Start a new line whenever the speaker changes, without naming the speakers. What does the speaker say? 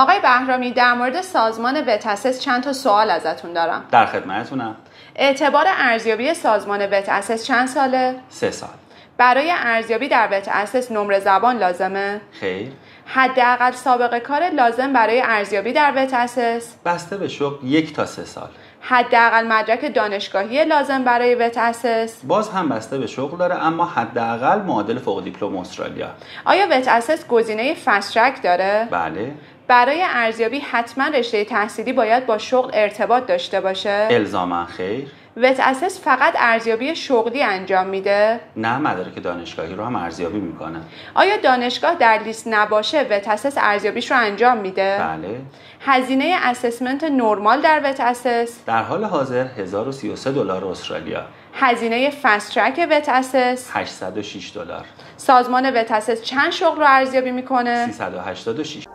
آقای بهرامی، در مورد سازمان وتاسس چند تا سوال ازتون دارم.
در خدمتتونم.
اعتبار ارزیابی سازمان وتاسس چند ساله؟
3 سال.
برای ارزیابی در وتاسس نمره زبان لازمه؟
خیر.
حداقل سابقه کار لازم برای ارزیابی در وتاسس؟
بسته به شغل 1 تا 3 سال.
حداقل مدرک دانشگاهی لازم برای وتاسس؟
باز هم بسته به شغل داره، اما حداقل معادل فوق دیپلم استرالیا.
آیا وتاسس گزینه فست ترک داره؟
بله.
برای ارزیابی حتما رشته تحصیلی باید با شغل ارتباط داشته باشه؟
الزاما خیر.
وتاسس فقط ارزیابی شغلی انجام میده؟
نه، مدارک دانشگاهی رو هم ارزیابی میکنه.
آیا دانشگاه در لیست نباشه وتاسس ارزیابیش رو انجام میده؟
بله.
هزینه اسسمنت نرمال در وتاسس؟
در حال حاضر $1033 استرالیا.
هزینه فست ترک وتاسس؟
$806.
سازمان وتاسس چند شغل رو ارزیابی میکنه؟
386.